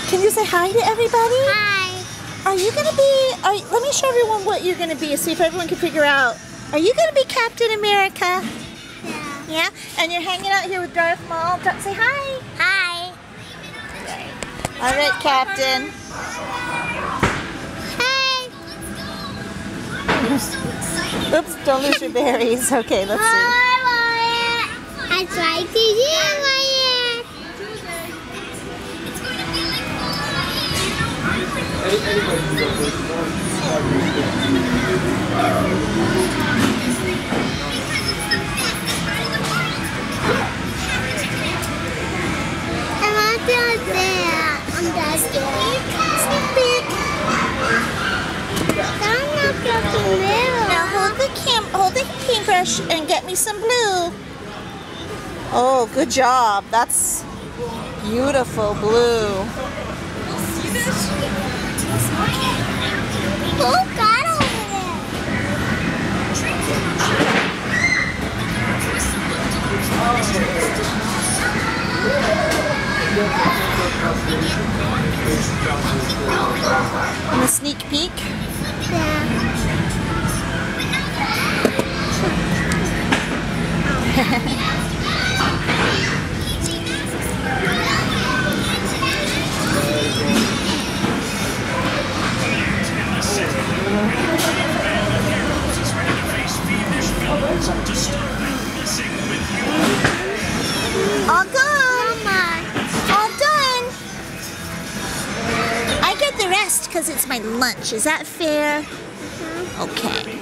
Can you say hi to everybody? Hi. Are you going to be, let me show everyone what you're going to be, see if everyone can figure out. Are you going to be Captain America? Yeah. Yeah? And you're hanging out here with Darth Maul. Say hi. Hi. All right, Captain. Hi. Oops, don't lose your berries. Okay, let's see. Hi, Wyatt. I tried to you, Wyatt. I want to go there. I'm dusty. Sneak peek. I'm not going there. Now hold the paintbrush and get me some blue. Oh, good job. That's beautiful blue. Who got over there? And a sneak peek. All gone. All done. I get the rest because it's my lunch. Is that fair? Okay.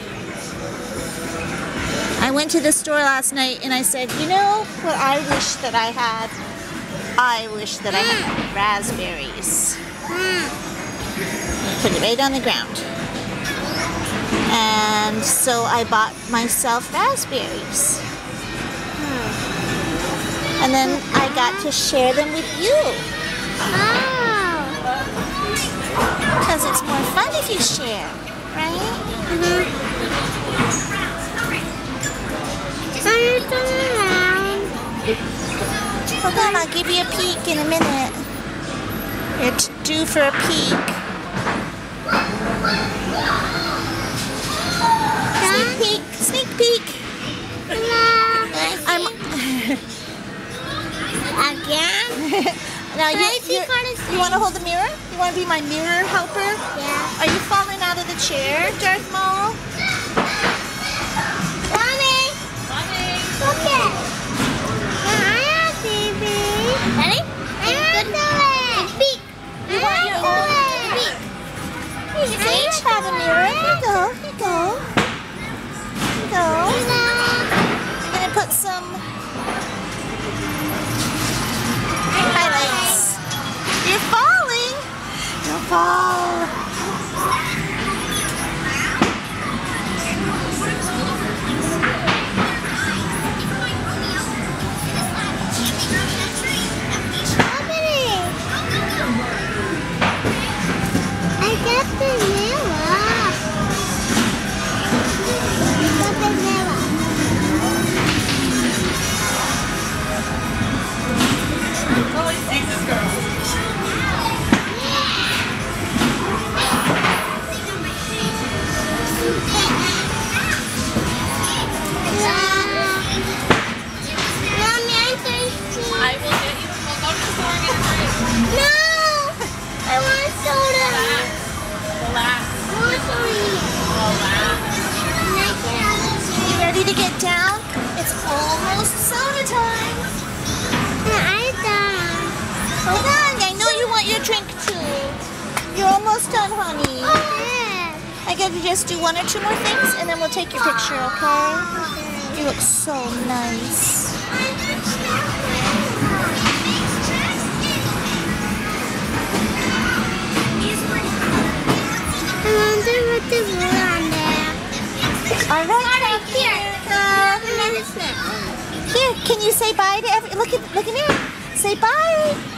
I went to the store last night and I said, you know what I wish that I had? I wish that I had raspberries. Put it right on the ground. And so I bought myself raspberries. And then I got to share them with you. Because it's more fun if you share, right? Hold on, I'll give you a peek in a minute. You're due for a peek. Sneak peek, sneak peek. Again? Now you want to hold the mirror? You want to be my mirror helper? Yeah. Are you falling out of the chair, Darth Maul? Mommy! Look it! Hiya, baby! Ready? I'm do it! Peek! You want your own peek? You each have a mirror. Here you go. Here you go. Here you go. I'm going to put some highlights. You're falling. Don't fall. I got the mirror. Got the mirror. Holy Jesus, girl. Mommy, I'm thirsty. I will get you. We'll go to the store and get a drink. No! I want soda. Relax. I want soda. Relax. You ready to get down? It's almost soda time. I'm done. Hold on. I know you want your drink too. You're almost done, honey. Yeah. I gotta just do one or two more things and then we'll take your picture, okay? You look so nice. I wonder what the rule on there. All right, Here. here, can you say bye to look at me? Say bye.